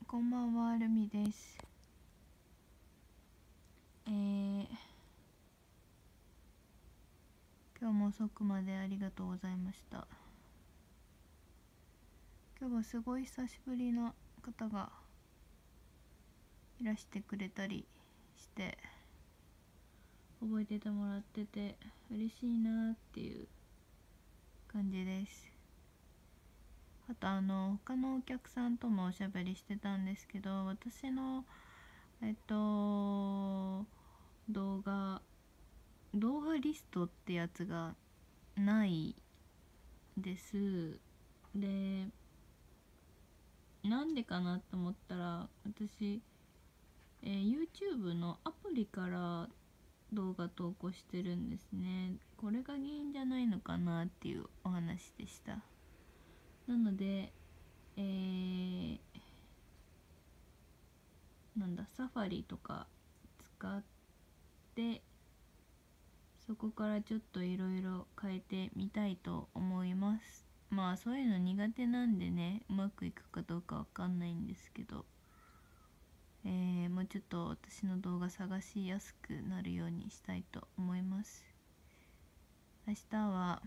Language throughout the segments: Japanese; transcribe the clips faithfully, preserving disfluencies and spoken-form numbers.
こんばんは、ルミです。えー、今日も遅くまでありがとうございました。今日はすごい久しぶりな方がいらしてくれたりして覚えててもらってて嬉しいなっていう感じです。あとあの他のお客さんともおしゃべりしてたんですけど、私のえっと動画動画リストってやつがないです。でなんでかなと思ったら、私、えー YouTube のアプリから動画投稿してるんですね。これが原因じゃないのかなっていうお話でした。なので、えー、なんだサファリとか使ってそこからちょっといろいろ変えてみたいと思います。まあそういうの苦手なんでね、うまくいくかどうかわかんないんですけど、えー、もうちょっと私の動画探しやすくなるようにしたいと思います。明日は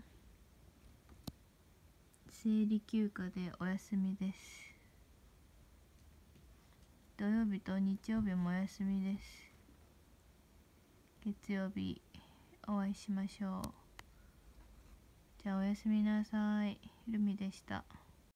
生理休暇でお休みです。土曜日と日曜日もお休みです。月曜日お会いしましょう。じゃあおやすみなさい。ルミでした。